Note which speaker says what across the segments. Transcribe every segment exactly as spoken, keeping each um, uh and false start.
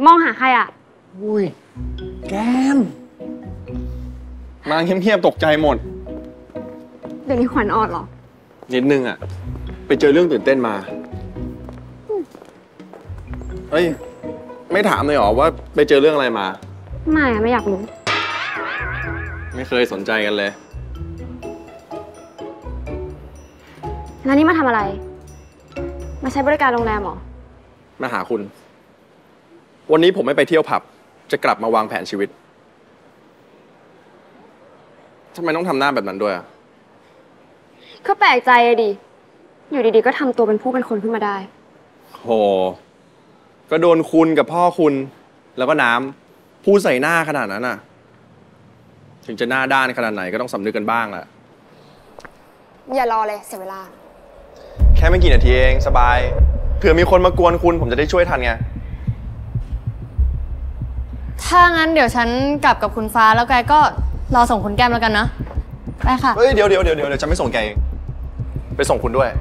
Speaker 1: มองหาใครอ่ะ
Speaker 2: อุ้ยแก้มมาเงียบๆตกใจหมด
Speaker 1: เดี๋ยวนี้ขวัญอ่อนเหรอ
Speaker 2: นิดนึงอ่ะไปเจอเรื่องตื่นเต้นมาเฮ้ยไม่ถามเลยเหรอว่าไปเจอเรื่องอะไรมา
Speaker 1: ไม่อะไม่อยากรู้
Speaker 2: ไม่เคยสนใจกันเลย
Speaker 1: แล้วนี่มาทำอะไรมาใช้บริการโรงแรมเหรอ
Speaker 2: มาหาคุณวันนี้ผมไม่ไปเที่ยวผับจะกลับมาวางแผนชีวิตทำไมต้องทำหน้าแบบนั้นด้วยอ่ะ
Speaker 1: ก็แปลกใจอะดิอยู่ดีๆก็ทำตัวเป็นผู้เป็นคนขึ้นมาได้
Speaker 2: โหก็โดนคุณกับพ่อคุณแล้วก็น้ำพูดใส่หน้าขนาดนั้นน่ะถึงจะหน้าด้านขนาดไหนก็ต้องสำนึกกันบ้างแหละ
Speaker 1: อย่ารอเลยเสียเวลา
Speaker 2: แค่ไม่กี่นาทีเองสบายเผื่อมีคนมากวนคุณผมจะได้ช่วยทันไง
Speaker 3: ถ้างั้นเดี๋ยวฉันกลับกับคุณฟ้าแล้วแกก็รอส่งคุณแก้มแล้วกันนะไปค่ะ
Speaker 2: เฮ้ยเดี๋ยวเดี๋ยวเดี๋ยวเดี๋ยวจะไม่ส่งแกเองไปส่งคุณด้วย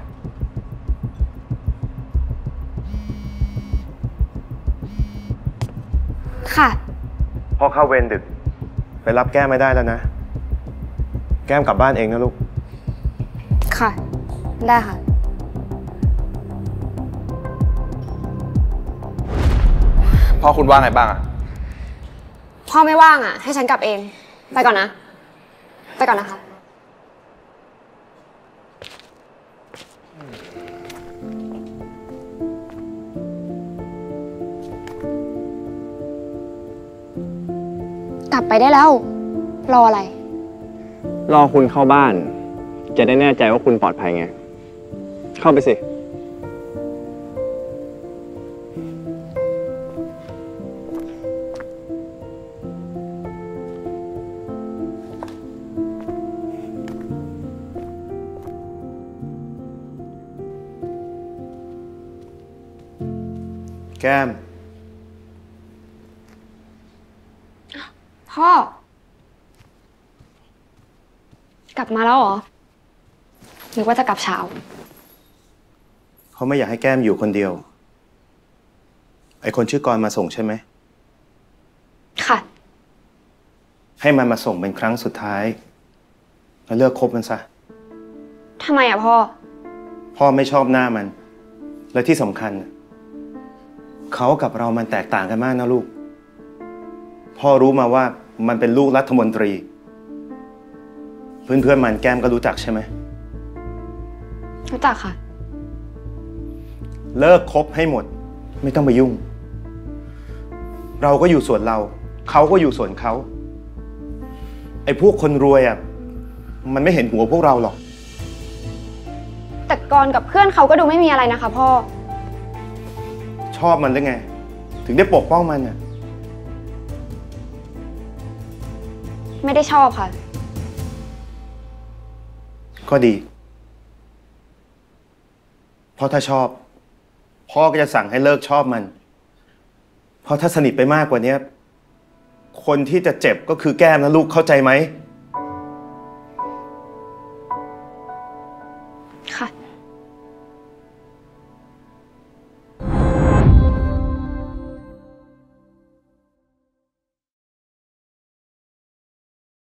Speaker 1: ค่ะ
Speaker 4: พ่อเข้าเวรดึกไปรับแก้มไม่ได้แล้วนะแก้มกลับบ้านเองนะลูก
Speaker 1: ค่ะได้ค่ะ
Speaker 2: พ่อคุณว่าไงบ้างอะ
Speaker 1: พ่อไม่ว่างอ่ะให้ฉันกลับเองไปก่อนนะไปก่อนนะคะกลับไปได้แล้วรออะไร
Speaker 4: รอคุณเข้าบ้านจะได้แน่ใจว่าคุณปลอดภัยไงเข้าไปสิแก้ม
Speaker 1: พ่อกลับมาแล้วเหรอนึกว่าจะกลับเช้า
Speaker 4: เขาไม่อยากให้แก้มอยู่คนเดียวไอคนชื่อกรมาส่งใช่ไหม
Speaker 1: ค่ะ
Speaker 4: ให้มันมาส่งเป็นครั้งสุดท้ายแล้วเลิกคบมันซะ
Speaker 1: ทำไมอะพ่อ
Speaker 4: พ่อไม่ชอบหน้ามันและที่สำคัญเขากับเรามันแตกต่างกันมากนะลูกพ่อรู้มาว่ามันเป็นลูกรัฐมนตรีเพื่อนๆมันแก้มก็รู้จักใช่ไหม
Speaker 1: รู้จักค่ะ
Speaker 4: เลิกคบให้หมดไม่ต้องไปยุ่งเราก็อยู่ส่วนเราเขาก็อยู่ส่วนเขาไอ้พวกคนรวยอ่ะมันไม่เห็นหัวพวกเราหรอก
Speaker 1: แต่กรกับเพื่อนเขาก็ดูไม่มีอะไรนะคะพ่อ
Speaker 4: ชอบมันได้ไงถึงได้ปกป้องมันอ่ะ
Speaker 1: ไม่ได้ชอบค่ะ
Speaker 4: ก็ดีเพราะถ้าชอบพ่อก็จะสั่งให้เลิกชอบมันเพราะถ้าสนิทไปมากกว่านี้คนที่จะเจ็บก็คือแก้มนะลูกเข้าใจไหม